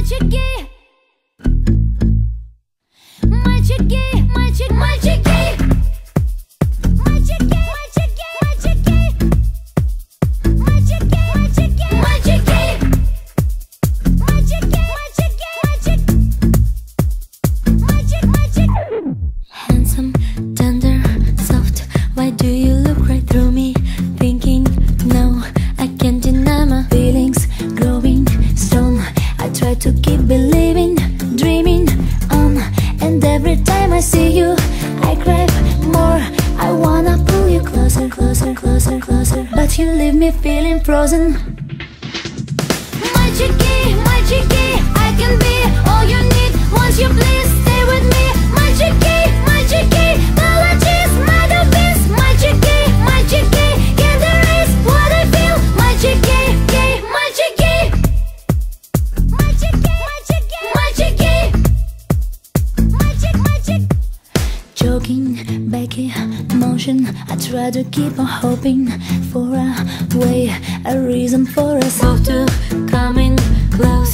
Мальчики, мальчики, мальчик, мальчики, мальчики, мальчики, мальчики, мальчики, мальчики, мальчики, мальчик, мальчик. Handsome, tender, soft. Why do you look right through me? Thinking, no, I can't deny my feelings. Growing strong, I try to keep believing, dreaming on. And every time I see you, I crave more. I wanna pull you closer, closer, closer, closer, but you leave me feeling frozen. Мальчики, мальчики, I can be all you need. Once you please stay with me. Мальчики, мальчики, apologies, masterpiece. Мальчики, мальчики, can't erase what I feel. Мальчики, гей, мальчики, мальчики, мальчики, мальчики, мальчик, мальчик. Jogging, baggy motion. I try to keep on hoping for a way, a reason for us both to coming close.